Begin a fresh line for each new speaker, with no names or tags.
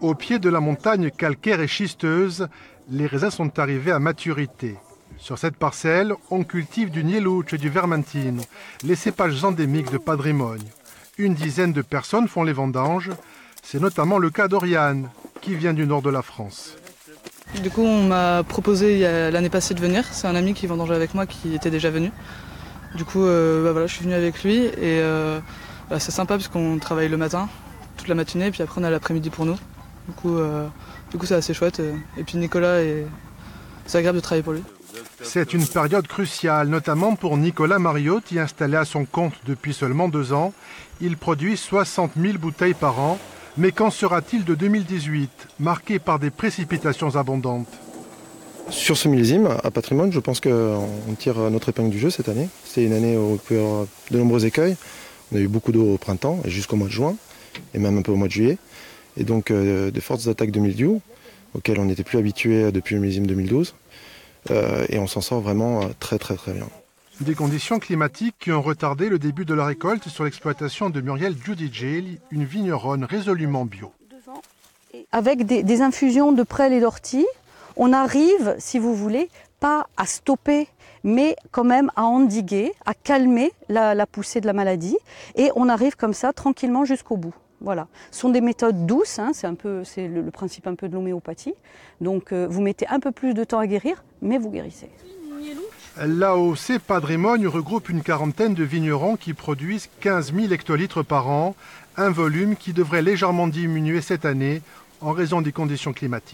Au pied de la montagne calcaire et schisteuse, les raisins sont arrivés à maturité. Sur cette parcelle, on cultive du Nieluce et du Vermentino, les cépages endémiques de Patrimonio. Une dizaine de personnes font les vendanges. C'est notamment le cas d'Oriane, qui vient du nord de la France.
Du coup, on m'a proposé l'année passée de venir. C'est un ami qui vendangeait avec moi qui était déjà venu. Du coup, voilà, je suis venu avec lui et c'est sympa parce qu'on travaille le matin, toute la matinée, puis après on a l'après-midi pour nous. Du coup, c'est assez chouette. Et puis Nicolas, c'est agréable de travailler pour lui.
C'est une période cruciale, notamment pour Nicolas Mariotti, installé à son compte depuis seulement 2 ans. Il produit 60 000 bouteilles par an. Mais qu'en sera-t-il de 2018, marqué par des précipitations abondantes?
Sur ce millésime, à Patrimonio, je pense qu'on tire notre épingle du jeu cette année. C'est une année où il peut y avoir de nombreux écueils. On a eu beaucoup d'eau au printemps et jusqu'au mois de juin, et même un peu au mois de juillet. Et donc de fortes attaques de mildiou, auxquelles on n'était plus habitué depuis le millésime 2012. Et on s'en sort vraiment très bien.
Des conditions climatiques qui ont retardé le début de la récolte sur l'exploitation de Muriel Giudicelli, une vigneronne résolument bio.
Avec des infusions de prêle et d'ortie, on arrive, si vous voulez, pas à stopper, mais quand même à endiguer, à calmer la poussée de la maladie. Et on arrive comme ça, tranquillement, jusqu'au bout. Voilà. Ce sont des méthodes douces, hein, c'est le principe un peu de l'homéopathie. Donc vous mettez un peu plus de temps à guérir, mais vous guérissez.
L'AOC Patrimonio regroupe une quarantaine de vignerons qui produisent 15 000 hectolitres par an, un volume qui devrait légèrement diminuer cette année en raison des conditions climatiques.